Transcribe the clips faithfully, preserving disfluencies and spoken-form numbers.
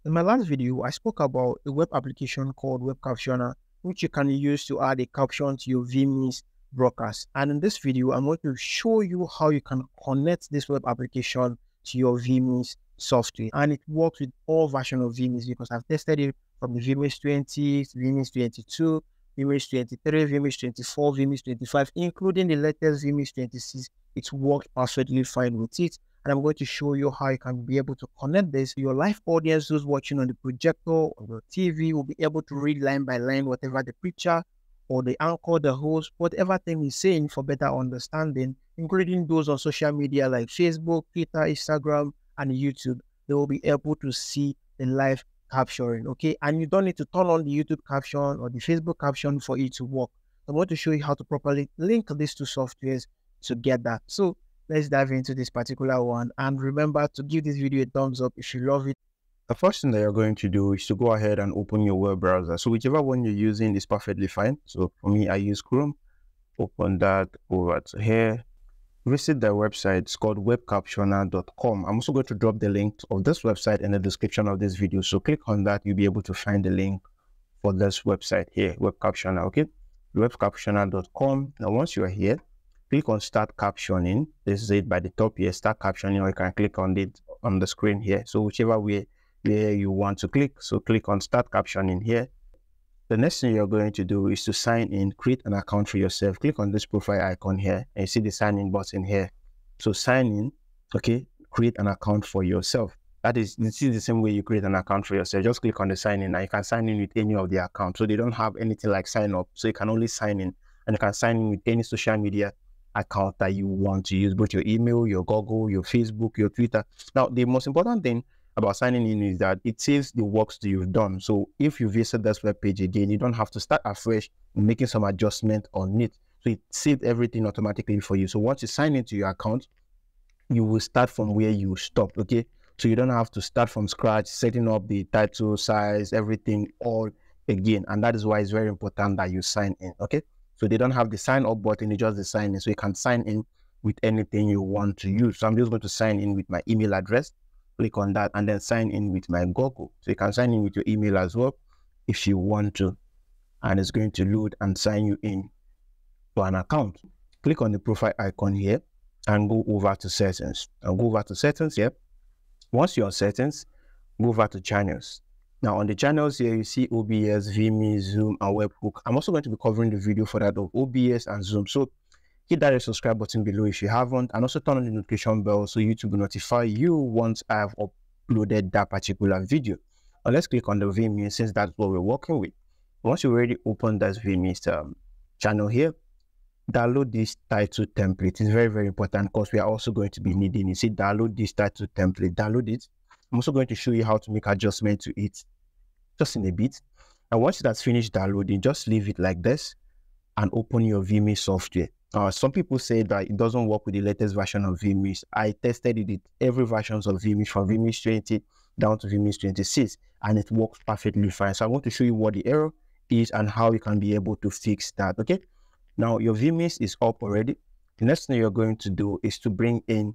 In my last video, I spoke about a web application called Web Captioner, which you can use to add a caption to your Vimeo broadcast. And in this video, I'm going to show you how you can connect this web application to your Vimeo software. And it works with all versions of Vimeo because I've tested it from the Vimeo twenty, Vimeo twenty-two, Vimeo twenty-three, Vimeo twenty-four, Vimeo twenty-five, including the latest Vimeo twenty-six. It works perfectly fine with it. And I'm going to show you how you can be able to connect this. Your live audience who's watching on the projector or your T V will be able to read line by line whatever the preacher or the anchor, the host, whatever thing is saying for better understanding, including those on social media like Facebook, Twitter, Instagram, and YouTube. They will be able to see the live capturing, okay? And you don't need to turn on the YouTube caption or the Facebook caption for it to work. I'm going to show you how to properly link these two softwares together. So let's dive into this particular one. And remember to give this video a thumbs up if you love it. The first thing that you're going to do is to go ahead and open your web browser. So whichever one you're using is perfectly fine. So for me, I use Chrome. Open that over to here. Visit the website. It's called web captioner dot com. I'm also going to drop the link of this website in the description of this video. So click on that. You'll be able to find the link for this website here, Web Captioner, okay? web captioner dot com. Now, once you're here, click on Start Captioning. This is it by the top here, Start Captioning, or you can click on it on the screen here. So whichever way where you want to click. So click on Start Captioning here. The next thing you're going to do is to sign in, create an account for yourself. Click on this profile icon here and you see the sign in button here. So sign in, okay, create an account for yourself. That is, this is the same way you create an account for yourself. Just click on the sign in and you can sign in with any of the accounts. So they don't have anything like sign up. So you can only sign in and you can sign in with any social media account that you want to use, both your email, your Google, your Facebook, your Twitter. Now, the most important thing about signing in is that it saves the works that you've done. So if you visit this web page again, you don't have to start afresh making some adjustment on it. So it saves everything automatically for you. So once you sign into your account, you will start from where you stopped, okay? So you don't have to start from scratch, setting up the title, size, everything all again. And that is why it's very important that you sign in, okay? So they don't have the sign up button, it's just the sign in. So you can sign in with anything you want to use. So I'm just going to sign in with my email address. Click on that and then sign in with my Google. So you can sign in with your email as well if you want to. And it's going to load and sign you in to an account. Click on the profile icon here and go over to settings. And go over to settings here. Once you're on settings, go over to channels. Now on the channels here, you see O B S, Vimeo, Zoom, and Webhook. I'm also going to be covering the video for that of O B S and Zoom. So hit that subscribe button below if you haven't, and also turn on the notification bell so YouTube will notify you once I have uploaded that particular video. Now let's click on the Vimeo since that's what we're working with. Once you already open that Vimeo um, channel here, download this title template. It's very, very important because we are also going to be needing it. See, download this title template, download it. I'm also going to show you how to make adjustment to it just in a bit. And once that's finished downloading, just leave it like this and open your Vimeo software. Uh, some people say that it doesn't work with the latest version of Vimeo. I tested it with every versions of Vimeo from Vimeo twenty down to Vimeo twenty-six and it works perfectly fine. So I want to show you what the error is and how you can be able to fix that, okay? Now your Vimeo is up already. The next thing you're going to do is to bring in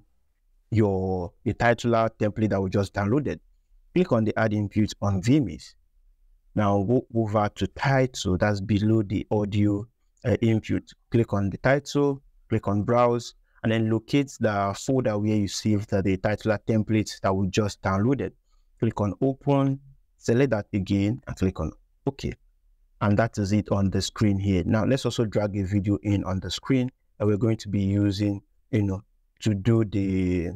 your the titular template that we just downloaded. Click on the add input on Vimeo. Now go over to title, that's below the audio uh, input. Click on the title, click on browse, and then locate the folder where you saved the, the titular template that we just downloaded. Click on open, select that again, and click on OK. And that is it on the screen here. Now let's also drag a video in on the screen that we're going to be using, you know, to do the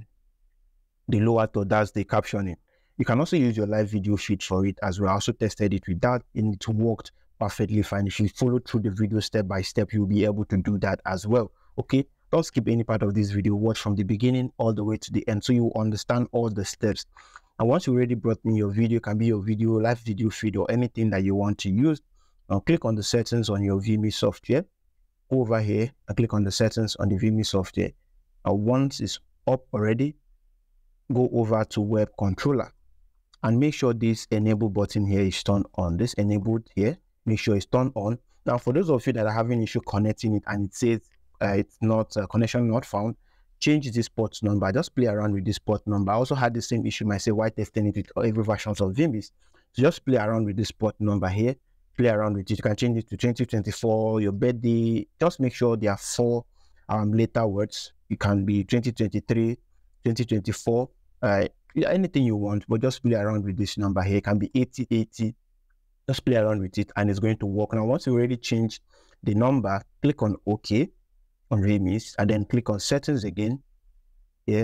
the lower third, that's the captioning. You can also use your live video feed for it as well. I also tested it with that and it worked perfectly fine. If you follow through the video step by step, you'll be able to do that as well. Okay, don't skip any part of this video. Watch from the beginning all the way to the end so you understand all the steps. And once you already brought in your video, it can be your video, live video feed, or anything that you want to use. Now click on the settings on your Vimeo software. Go over here and click on the settings on the Vimeo software. And once it's up already, go over to web controller and make sure this enable button here is turned on. This enabled here, make sure it's turned on. Now for those of you that are having issue connecting it and it says uh, it's not uh, connection not found, change this port number. Just play around with this port number. I also had the same issue myself while testing it with every versions of Vimiz. So just play around with this port number here. Play around with it. You can change it to twenty twenty-four, your birthday. Just make sure there are four um later words. It can be twenty twenty-three, twenty twenty-four, uh, anything you want, but just play around with this number here. It can be eighty eighty. Just play around with it and it's going to work. Now, once you already change the number, click on OK on Vimiz and then click on settings again here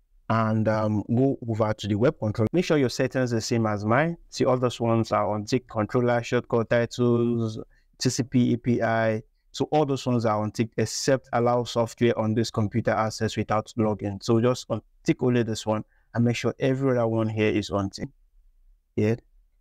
and um, go over to the web control. Make sure your settings are the same as mine. See, all those ones are on tick: controller, shortcut, titles, T C P A P I. So all those ones are on tick except allow software on this computer access without login. So just on tick only this one and make sure every other one here is on tick here.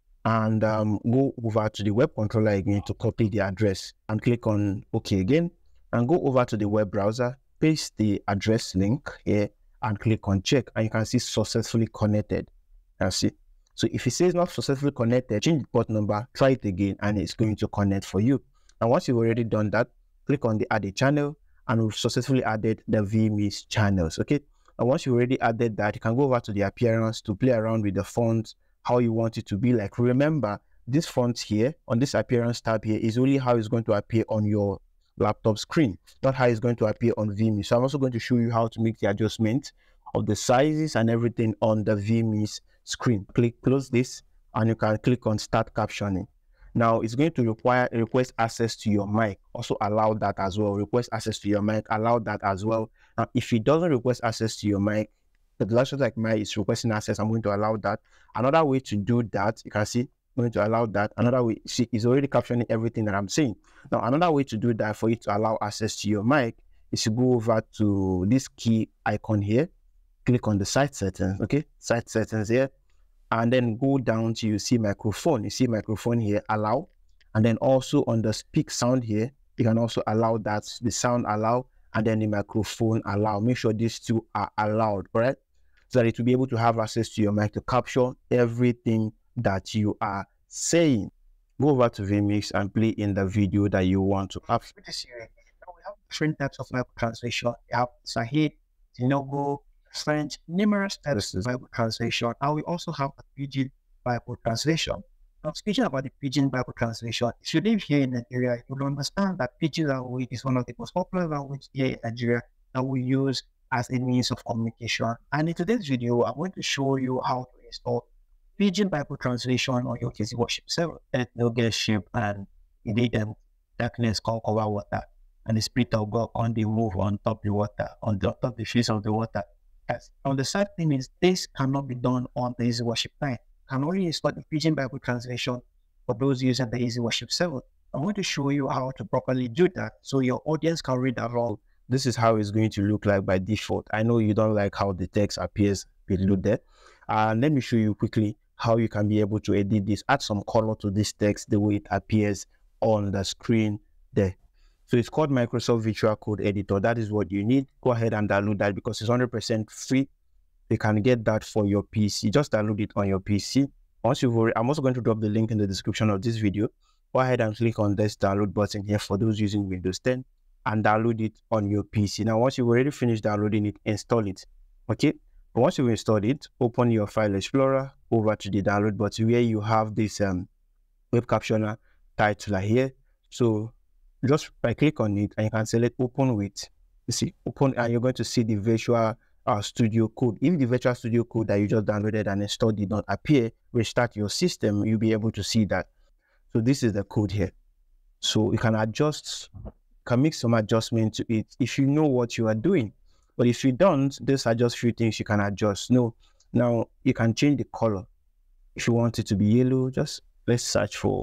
And um, go over to the web controller again to copy the address and click on OK again and go over to the web browser, paste the address link here and click on check and you can see successfully connected. And see, so if it says not successfully connected, change the port number, try it again and it's going to connect for you. And once you've already done that, click on the add a channel and we've successfully added the Vimiz channels. Okay, and once you already added that, you can go over to the appearance to play around with the fonts, how you want it to be like. Remember, this font here on this appearance tab here is only how it's going to appear on your laptop screen, not how it's going to appear on Vimiz. So I'm also going to show you how to make the adjustment of the sizes and everything on the Vimiz screen. Click close this and you can click on start captioning. Now it's going to require request access to your mic. Also allow that as well. Request access to your mic, allow that as well. Now if it doesn't request access to your mic, the license like mine is requesting access, I'm going to allow that. Another way to do that, you can see, I'm going to allow that. Another way, see, it's already captioning everything that I'm saying. Now, another way to do that for you to allow access to your mic is to go over to this key icon here, click on the site settings, okay? Site settings here, and then go down to you see microphone. You see microphone here, allow, and then also on the speak sound here, you can also allow that, the sound allow, and then the microphone allow. Make sure these two are allowed, right? So that it will be able to have access to your mic to capture everything that you are saying. Go over to Vimiz and play in the video that you want to have. Now we have different types of Bible translation. We have Sahih, Tinogo, French, numerous types of Bible translation. And we also have a Pidgin Bible translation. Now, speaking about the Pidgin Bible translation, if you live here in Nigeria, you will understand that Pidgin language is one of the most popular languages here in Nigeria that we use as a means of communication. And in today's video, I'm going to show you how to install Pidgin Bible translation on your K Z Worship server. Let no get ship and indeed and darkness can cover water, and the Spirit of God on the move on top of the water, on the top of the face of the water. Yes. Now the sad thing is this cannot be done on the Easy Worship client. Can only install the Pidgin Bible translation for those using the Easy Worship server. I'm going to show you how to properly do that so your audience can read along. This is how it's going to look like by default. I know you don't like how the text appears below there. Uh, let me show you quickly how you can be able to edit this, add some color to this text the way it appears on the screen there. So it's called Microsoft Visual Code Editor. That is what you need. Go ahead and download that because it's one hundred percent free. You can get that for your P C. Just download it on your P C. Once you've already, I'm also going to drop the link in the description of this video. Go ahead and click on this download button here for those using Windows ten and download it on your P C. Now, once you've already finished downloading it, install it. Okay. But once you've installed it, open your File Explorer, over to the download button where you have this um, web captioner title here. So just by click on it and you can select open with, you see, open, and you're going to see the Visual uh, Studio Code. If the Visual Studio Code that you just downloaded and installed did not appear, restart your system, you'll be able to see that. So this is the code here. So you can adjust, can make some adjustment to it if you know what you are doing. But if you don't, these are just few things you can adjust. No, now you can change the color. If you want it to be yellow, just let's search for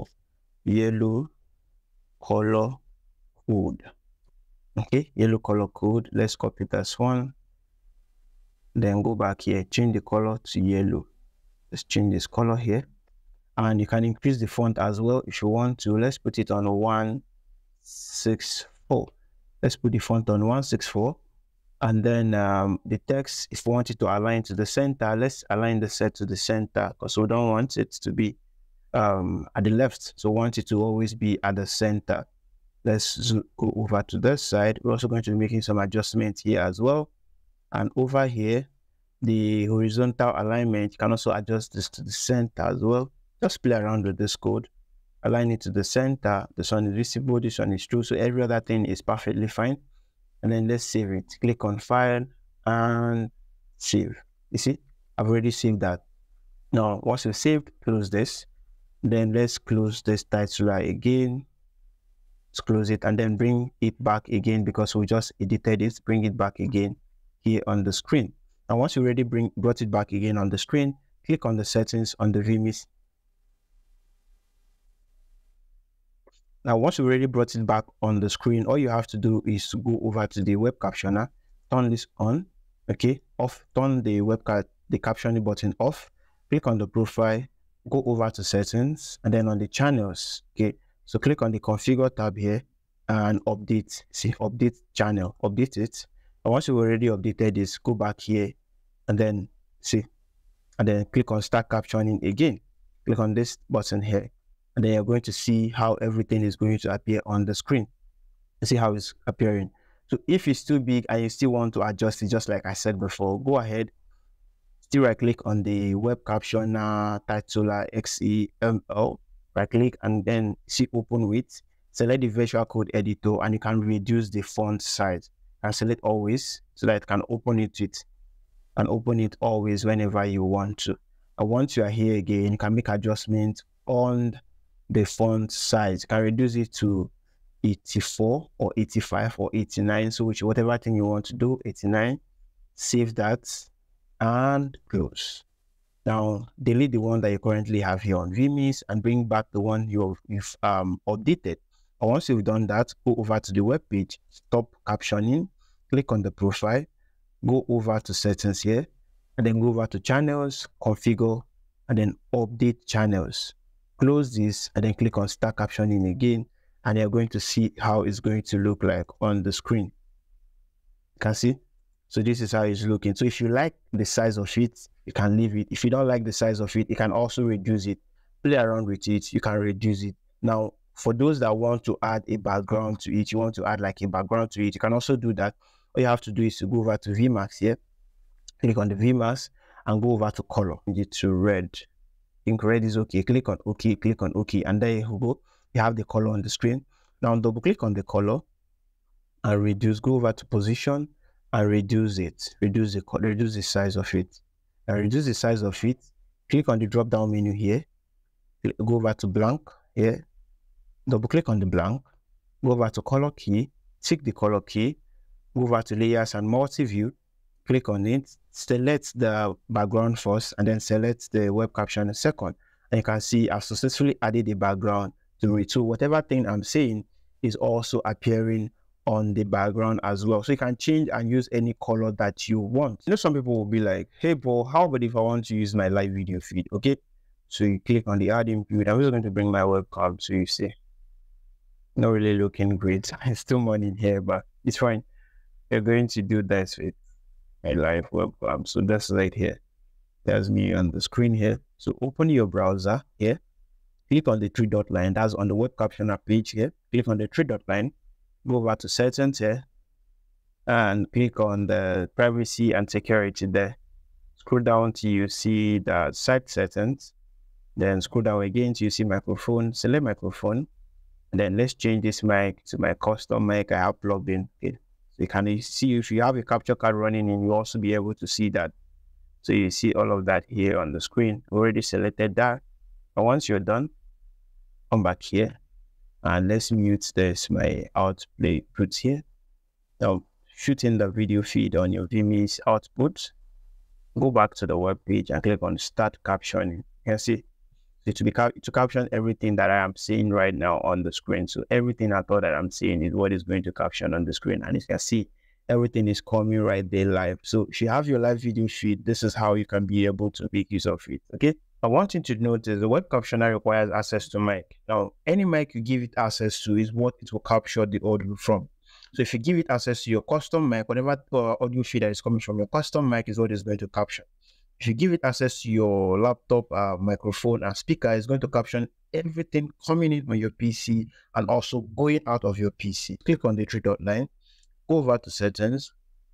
yellow color code. Okay, yellow color code. Let's copy this one. Then go back here, change the color to yellow. Let's change this color here. And you can increase the font as well if you want to. Let's put it on one sixty-four. Let's put the font on one sixty-four. And then um, the text, if we want it to align to the center, let's align the set to the center because we don't want it to be um, at the left. So we want it to always be at the center. Let's go over to this side. We're also going to be making some adjustments here as well. And over here, the horizontal alignment, you can also adjust this to the center as well. Just play around with this code, align it to the center. This one is visible, this one is true, so every other thing is perfectly fine. And then let's save it. Click on file and save. You see, I've already saved that. Now, once you've saved, close this. Then let's close this titler again. Let's close it and then bring it back again because we just edited it. Bring it back again here on the screen. And once you already bring brought it back again on the screen, click on the settings on the Vmix. Now, once you already brought it back on the screen, all you have to do is to go over to the web captioner, turn this on, okay, off, turn the web cap the captioning button off, click on the profile, go over to settings, and then on the channels, okay, so click on the configure tab here and update, see, update channel, update it. And once you've already updated this, go back here and then see, and then click on start captioning again. Click on this button here, and then you're going to see how everything is going to appear on the screen. You see how it's appearing. So if it's too big and you still want to adjust it, just like I said before, go ahead, still right click on the web captioner, titler, X E M L, right click and then see open with, select the virtual code editor and you can reduce the font size and select always so that it can open it with and open it always whenever you want to. And once you are here again, you can make adjustments on the font size. You can reduce it to eighty-four or eighty-five or eighty-nine, so which whatever thing you want to do, eighty-nine, save that and close. Now delete the one that you currently have here on Vmix and bring back the one you've, you've um, updated. And once you've done that, go over to the web page, stop captioning, click on the profile, go over to settings here, and then go over to channels, configure, and then update channels. Close this and then click on start captioning again, and you're going to see how it's going to look like on the screen. You can see. So this is how it's looking. So if you like the size of it, you can leave it. If you don't like the size of it, you can also reduce it. Play around with it, you can reduce it. Now, for those that want to add a background to it, you want to add like a background to it, you can also do that. All you have to do is to go over to Vmax here, click on the Vmax and go over to color, change it to red. I think red is okay. Click on OK, click on OK, and there you go. You have the color on the screen. Now double click on the color and reduce. Go over to position and reduce it. Reduce the reduce the size of it. And reduce the size of it. Click on the drop down menu here. Go over to blank here. Double click on the blank. Go over to color key. Tick the color key. Go over to layers and multi-view. Click on it, select the background first, and then select the web caption second. And you can see I've successfully added the background to it. So whatever thing I'm saying is also appearing on the background as well. So you can change and use any color that you want. You know, some people will be like, hey, bro, how about if I want to use my live video feed? Okay, so you click on the add input. I'm just going to bring my webcam so you see. Not really looking great. It's still morning here, but it's fine. You're going to do this with my live webcam. So that's right here. There's me on the screen here. So open your browser here. Click on the three dot line. That's on the web captioner page here. Click on the three dot line. Go over to settings here. And click on the privacy and security there. Scroll down till you see the site settings. Then scroll down again till you see microphone. Select microphone. And then let's change this mic to my custom mic I have plugged in. Okay. So you can see if you have a capture card running in, you also be able to see that. So you see all of that here on the screen. Already selected that. And once you're done, come back here and let's mute this my output here. Now shoot in the video feed on your Vmix output. Go back to the web page and click on start captioning. You can see so to be to caption everything that I am seeing right now on the screen. So everything I thought that I'm seeing is what is going to caption on the screen, and you can see everything is coming right there live. So if you have your live video feed, this is how you can be able to make use of it. Okay. I want you to note is the web captioner requires access to mic. Now, any mic you give it access to is what it will capture the audio from. So if you give it access to your custom mic, whatever uh, audio feed that is coming from your custom mic is what it's going to capture. If you give it access to your laptop, uh, microphone, and speaker, it's going to caption everything coming in on your P C and also going out of your P C. Click on the three dot line, go over to settings,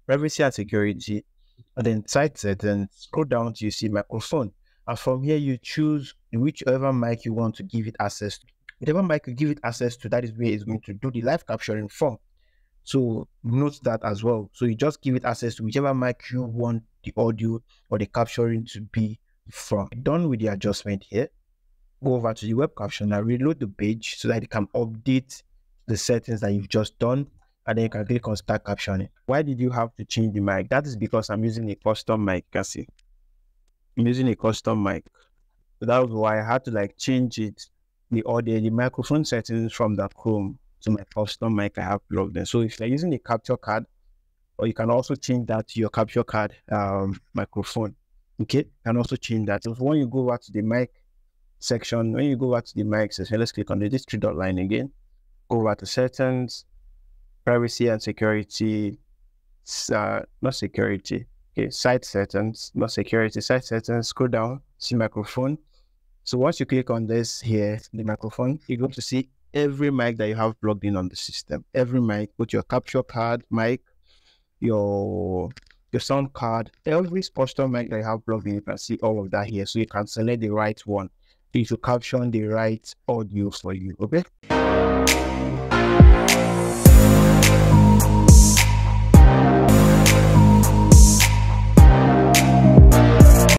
privacy and security, and then site settings, scroll down till you see microphone. And from here, you choose whichever mic you want to give it access to. Whatever mic you give it access to, that is where it's going to do the live capturing from. So note that as well. So you just give it access to whichever mic you want the audio or the capturing to be from. Done with the adjustment here. Go over to the web captioner, reload the page so that it can update the settings that you've just done, and then you can click on start captioning. Why did you have to change the mic? That is because I'm using a custom mic. You can see I'm using a custom mic. So that was why I had to like change it, the audio, the microphone settings from the Chrome to my custom mic I have plugged in. So if you're using a capture card, or you can also change that to your capture card um, microphone. Okay, you can also change that. So when you go over to the mic section, when you go over to the mic section, let's click on the, this three dot line again. Go over to settings, privacy and security, uh, not security. Okay, site settings, not security, site settings, scroll down, see microphone. So once you click on this here, the microphone, you're going to see every mic that you have plugged in on the system. Every mic, put your capture card mic, your your sound card, every custom mic that you have plugged in, you can see all of that here. So you can select the right one. You should caption the right audio for you, okay?